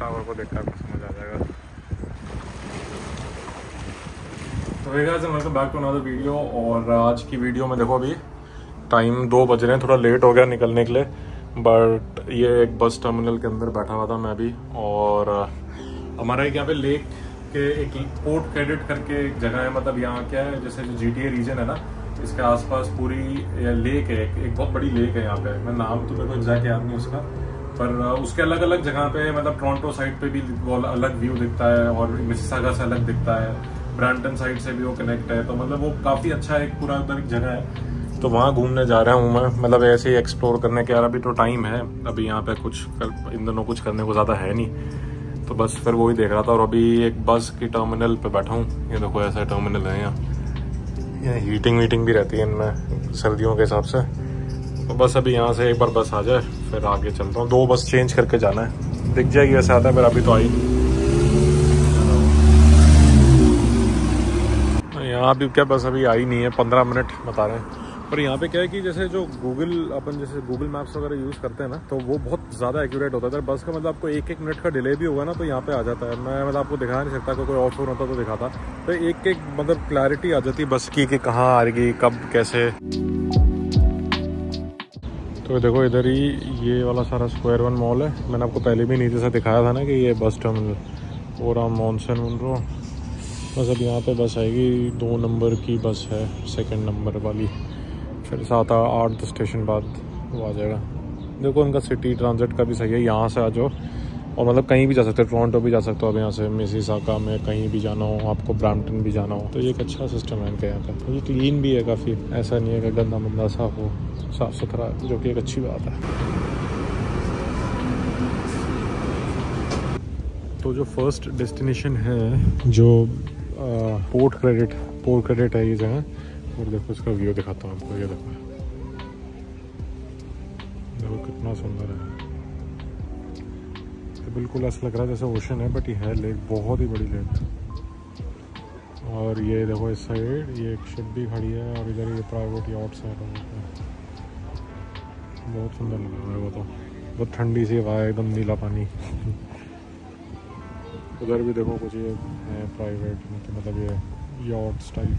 Tower को देखकर आपको समझ आ जाएगा। तो welcome back to another video. और आज की वीडियो में देखो अभी टाइम 2 बज रहे हैं, थोड़ा लेट हो गया निकलने के लिए, बट ये एक बस टर्मिनल के अंदर बैठा हुआ था मैं भी। और हमारा एक यहाँ पे लेक के एक पोर्ट क्रेडिट करके एक जगह है, मतलब यहाँ क्या है, जैसे जो GTA रीजन है ना, इसके आसपास पूरी लेक है, एक बहुत बड़ी लेक है यहाँ पे। मैं नाम तो मेरे को एग्जैक्ट याद नहीं उसका, पर उसके अलग अलग जगह पे, मतलब टोरंटो साइड पे भी वो अलग व्यू दिखता है और मिसिसागा से अलग दिखता है, ब्रैम्पटन साइड से भी वो कनेक्ट है। तो मतलब वो काफ़ी अच्छा एक पूरा उधर एक जगह है, तो वहाँ घूमने जा रहा हूँ मैं, मतलब ऐसे ही एक्सप्लोर करने के। यार अभी तो टाइम है, अभी यहाँ पे इन दोनों कुछ करने को ज़्यादा है नहीं, तो बस फिर वही देख रहा था। और अभी एक बस की टर्मिनल पे बैठा हूँ, ये देखो ऐसा टर्मिनल है यहाँ हीटिंग वीटिंग भी रहती है इनमें सर्दियों के हिसाब से। तो बस अभी यहाँ से एक बार बस आ जाए फिर आगे चलता हूँ। 2 बस चेंज करके जाना है, दिख जाएगी वैसे आता है, पर अभी तो आई यहाँ भी क्या बस अभी आई नहीं है, 15 मिनट बता रहे हैं। पर यहाँ पे क्या है कि जैसे जो अपन जैसे गूगल मैप्स वगैरह यूज़ करते हैं ना, तो वो बहुत ज़्यादा एक्यूरेट होता है। बस का मतलब आपको 1-1 मिनट का डिले भी होगा ना, तो यहाँ पे आ जाता है। मैं मतलब आपको दिखा नहीं सकता, कोई और फोन होता तो दिखाता, तो एक मतलब क्लैरिटी आ जाती है बस की कि कहाँ आ रही, कब कैसे। तो देखो इधर ही ये वाला सारा स्क्वायर 1 मॉल है। मैंने आपको पहले भी नीचे से दिखाया था ना कि ये बस टर्मिनल पूरा मॉनसन रो। बस अब यहाँ पे बस आएगी, 2 नंबर की बस है, 2nd नंबर वाली, फिर 7-8 स्टेशन बाद वो आ जाएगा। देखो उनका सिटी ट्रांजिट का भी सही है, यहाँ से आ जाओ और मतलब कहीं भी जा सकते हो, टोरंटो भी जा सकते हो अब यहाँ से, मिसिसागा में कहीं भी जाना हो आपको, ब्रैम्पटन भी जाना हो, तो ये एक अच्छा सिस्टम है इनका यहाँ का। ये क्लीन भी है काफ़ी, ऐसा नहीं है कि गंदा मंदा सा हो, साफ़ सुथरा, जो कि एक अच्छी बात है। तो जो फर्स्ट डेस्टिनेशन है, जो पोर्ट क्रेडिट है ये जगह, और देखो इसका व्यू दिखाता हूँ आपको। ये देखो कितना सुंदर है, तो बिल्कुल ऐसा लग रहा है जैसे ओशन है, बट ये है लेक, बहुत ही बड़ी लेक। और ये देखो इस साइड ये एक शिप भी खड़ी है, और इधर ये प्राइवेट यॉट्स है। बहुत सुंदर लग रहा है वो, तो बहुत ठंडी सी हवा है, एकदम नीला पानी। उधर भी देखो कुछ ये है प्राइवेट, मतलब ये यॉट्स टाइप,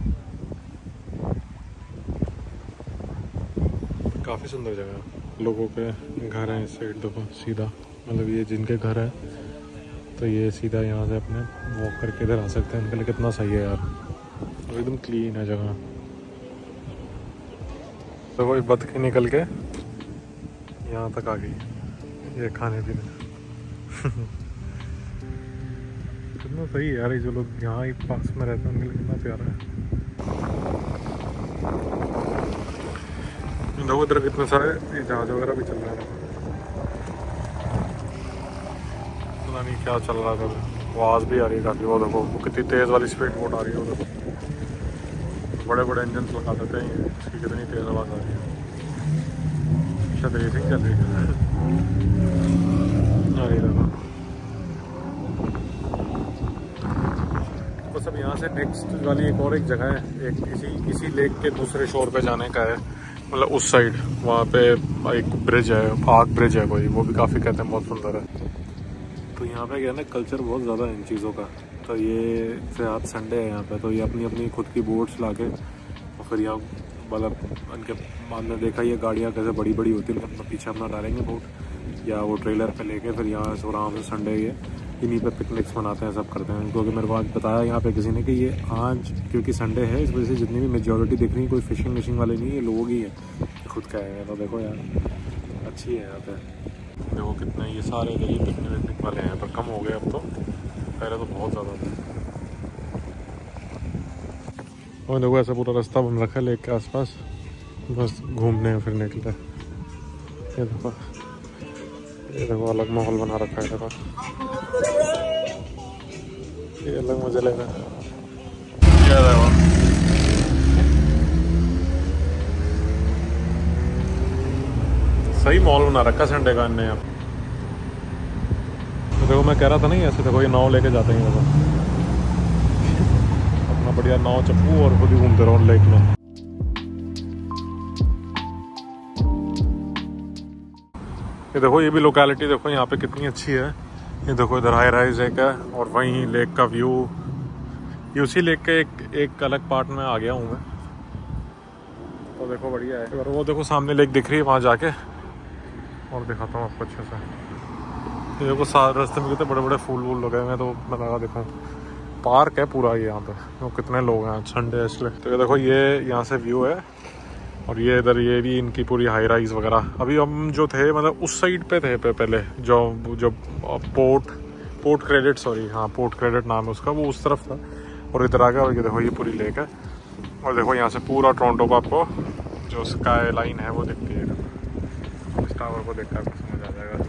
काफ़ी सुंदर जगह है। लोगों के घर हैं इस साइड, देखो सीधा, मतलब ये जिनके घर है तो ये सीधा यहाँ से अपने वॉक करके इधर आ सकते हैं। इनके लिए कितना सही है यार, और एकदम क्लीन है जगह। तो वो बतखें निकल के यहाँ तक आ गई, ये खाने पीने। कितना सही है यार, जो लोग यहाँ ही पास में रहते हैं उनके लिए कितना प्यारा है। देखो इधर कितने सारे जहाज वगैरह भी चल रहे हैं, पता नहीं क्या चल रहा था, आवाज़ भी आ रही है काफ़ी। वो देखो वो कितनी तेज़ वाली स्पीड बोट आ रही है उधर, बड़े बड़े इंजन लगा देते हैं, इसकी कितनी तेज़ आवाज़ आ रही है, शायद रेसिंग चल रही है। अरे देखो बस अब यहाँ से नेक्स्ट वाली एक और एक जगह है, एक इसी लेक के दूसरे शोर पे जाने का है, मतलब उस साइड वहाँ पे एक ब्रिज है, आग ब्रिज है कोई, वो भी काफ़ी कहते हैं बहुत सुंदर है। तो यहाँ पे क्या है ना, कल्चर बहुत ज़्यादा है इन चीज़ों का। तो ये से आज संडे है यहाँ पे, तो ये अपनी अपनी खुद की बोट्स ला के, और फिर यहाँ मतलब उनके हमने देखा ये गाड़ियाँ कैसे बड़ी बड़ी होती है, मतलब पीछे अपना डालेंगे बोट या वो ट्रेलर पे लेके, फिर यहाँ से आराम से संडे ये इन्हीं पे पिकनिक्स मनाते हैं, सब करते हैं। क्योंकि मेरे को आज बताया यहाँ पे किसी ने कि ये आज क्योंकि संडे है, इस वजह से जितनी भी मेजॉरिटी दिख रही है कोई फिशिंग विशिंग वाले नहीं, ये लोग ही हैं खुद का है। तो देखो यार अच्छी है यहाँ पे, देखो कितने ये सारे इधर ही पिकनिक विकनिक वाले हैं, पर कम हो गए अब तो, पहले तो बहुत ज़्यादा था। और देखो ऐसा पूरा रास्ता बन रखा है लेक के आसपास, बस घूमने फिरने के लिए। ये देखो अलग माहौल बना रखा है, देखो ये अलग मजा ले रहा है। सही मॉल बना रखा संडे का इनने यहाँ। तो देखो मैं कह रहा था नहीं, ऐसे देखो ये नाव लेके जाते हैं देखो, अपना बढ़िया नाव चप्पू, और खुद ही घूमते रहो लेक में। ये देखो ये भी लोकेलिटी देखो यहाँ पे कितनी अच्छी है, ये देखो इधर हाई राइज एक है और वहीं लेक का व्यू, ये उसी लेक के एक अलग पार्ट में आ गया हूँ मैं। तो देखो बढ़िया है। और वो देखो सामने लेक दिख रही है, वहाँ जाके और दिखाता हूँ आपको अच्छे से। ये देखो सारे रास्ते में कितने बड़े बड़े फूल वूल लगे हुए हैं। तो मैं लगा देखूँ पार्क है पूरा ये यहाँ पे। तो कितने लोग हैं, संडे है इसलिए। तो ये देखो ये यहाँ से व्यू है और ये इधर ये भी इनकी पूरी हाई राइज वगैरह। अभी हम जो थे मतलब उस साइड पे थे पहले, जो पोर्ट क्रेडिट, सॉरी हाँ पोर्ट क्रेडिट नाम है उसका, वो उस तरफ था। और इधर आ गया और ये देखो ये पूरी लेक है। और देखो यहाँ से पूरा टोरंटो का आपको जो स्काई लाइन है वो दिखती है। इस टावर को देखकर आपको समझ आ जाएगा।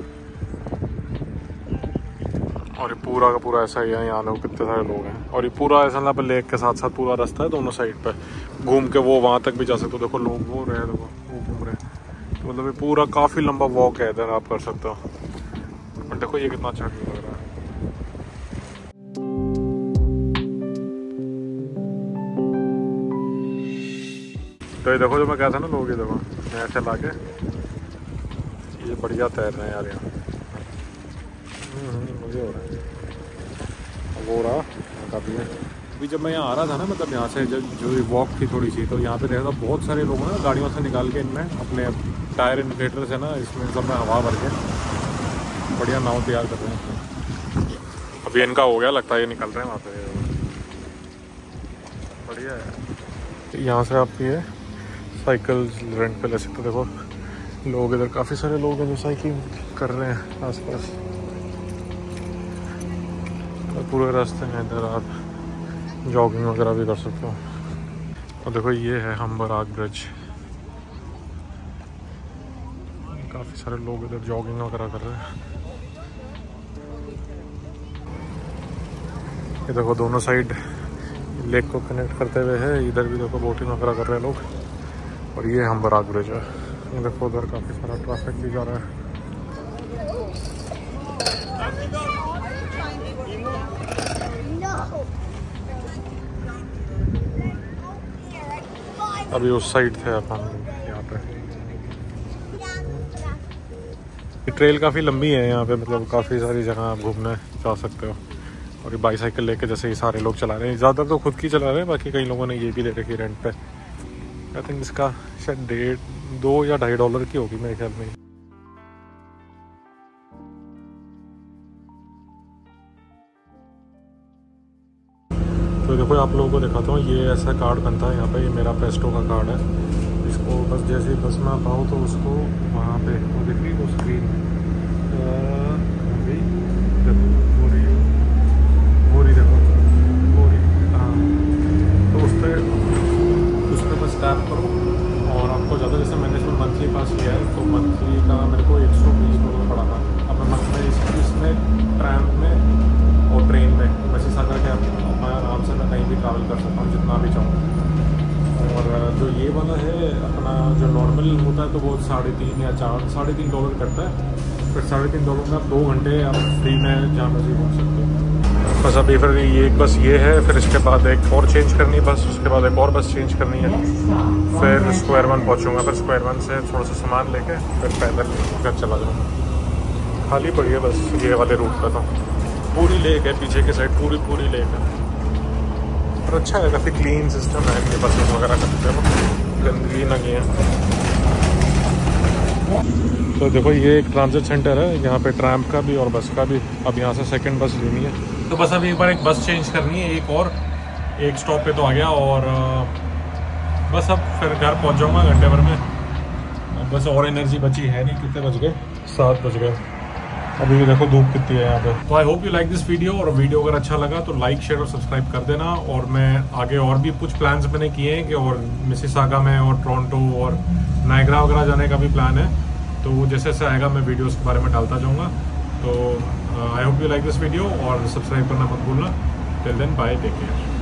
और ये पूरा का पूरा ऐसा ही है, यहाँ लोग कितने सारे लोग हैं। और ये पूरा ऐसा ना लेक के साथ साथ पूरा रास्ता है दोनों साइड पे, घूम के वो वहाँ तक भी जा सकते हो। देखो लोग वो रहे, देखो वो घूम रहे। तो मतलब ये पूरा काफ़ी लंबा वॉक है इधर, आप कर सकते हो। और देखो ये कितना अच्छा व्यू लग रहा है। तो ये देखो जो मैं कहता ना लोग, ये देखो ऐसे ला के ये बढ़िया तैर रहे हैं यार यहाँ। मज़े हो रहे हैं। वो रहा काफ़ी है। अभी जब मैं यहाँ आ रहा था ना, मतलब यहाँ से जो वॉक थी थोड़ी सी, तो यहाँ पे देखा था बहुत सारे लोग ना गाड़ियों से निकाल के इनमें अपने टायर इन्फ्लेटर से ना इसमें सब में हवा भर के बढ़िया नाव तैयार कर रहे हैं। अभी इनका हो गया लगता है, ये निकल रहे हैं वहाँ पे। बढ़िया है। यहाँ से आप ये साइकिल रेंट पे ले सकते हो। देखो लोग इधर काफ़ी सारे लोग हैं जो साइकिलिंग कर रहे हैं आसपास। पूरे रास्ते में इधर आप जॉगिंग वगैरह भी कर सकते हो। और देखो ये है हम्बराग ब्रिज। काफ़ी सारे लोग इधर जॉगिंग वगैरह कर रहे हैं। ये देखो दोनों साइड लेक को कनेक्ट करते हुए है। इधर भी देखो बोटिंग वगैरह कर रहे हैं लोग। और ये हम्बराग ब्रिज है। देखो उधर काफ़ी सारा ट्रैफिक भी जा रहा है। अभी उस साइड थे अपन यहाँ पे। ट्रेल काफ़ी लंबी है यहाँ पे, मतलब काफ़ी सारी जगह आप घूमने जा सकते हो। और ये बाईसाइकिल लेके जैसे ये सारे लोग चला रहे हैं, ज़्यादातर तो खुद की चला रहे हैं, बाकी कई लोगों ने ये भी ले रखी रेंट पे। आई थिंक इसका शायद $2 या $2.5 की होगी मेरे ख्याल में। तो देखो आप लोगों को दिखाता हूँ, ये ऐसा कार्ड बनता है यहाँ पे। ये मेरा पेस्टो का कार्ड है। इसको बस जैसे ही बस में आप आओ तो उसको वहाँ पे वो दिख रही है वो स्क्रीन देखो हाँ, तो उस पर बस टैप करो और आपको ज़्यादा, जैसे मैंने इसमें मंथली पास लिया है तो मंथली का मेरे को $120 पड़ा था। अब मैं मंथ में इसमें ट्रैम में और ट्रेन में मिसिसागा के मैं आराम से मैं कहीं भी ट्रैवल कर सकता हूँ जितना भी चाहूँ। और जो ये वाला है अपना जो नॉर्मल होता है तो वो $3.5 या $3.5 करता है। फिर $3.5 में आप 2 घंटे आप फ्री में जहाँ मर्जी घूम सकते हो। बस अभी फिर ये एक बस ये है, फिर इसके बाद एक और चेंज करनी है बस, उसके बाद एक और बस चेंज करनी है, फिर स्क्वायर वन पहुँचूँगा। फिर स्क्वायर वन से थोड़ा सा सामान लेके फिर पैदल घर चला जाऊँगा। खाली पड़ी है बस ये वाले रूट पर। तो पूरी लेक है पीछे की साइड, पूरी लेक है। और अच्छा है, काफ़ी क्लीन सिस्टम है। ये बसेस वगैरह करते हैं, गंदगी नहीं है। तो देखो ये एक ट्रांजिट सेंटर है, यहाँ पे ट्रैम्प का भी और बस का भी। अब यहाँ से सेकंड बस लेनी है, तो बस अभी एक बार एक बस चेंज करनी है, एक स्टॉप पे तो आ गया। और बस अब फिर घर पहुँच जाऊँगा घंटे भर में। अब बस और एनर्जी बची है नहीं। कितने बज गए? 7 बज गए। अभी भी देखो धूप कितनी है यहाँ पे। तो I hope you like this video. और वीडियो अगर अच्छा लगा तो लाइक शेयर और सब्सक्राइब कर देना। और मैं आगे और भी कुछ प्लान्स मैंने किए हैं कि और मिसिसागा में और टोरंटो और नायग्रा वगैरह जाने का भी प्लान है। तो वो जैसे जैसे आएगा मैं वीडियोस के बारे में डालता जाऊँगा। तो I hope you like this video और सब्सक्राइब करना मत भूलना। Till then bye, take care.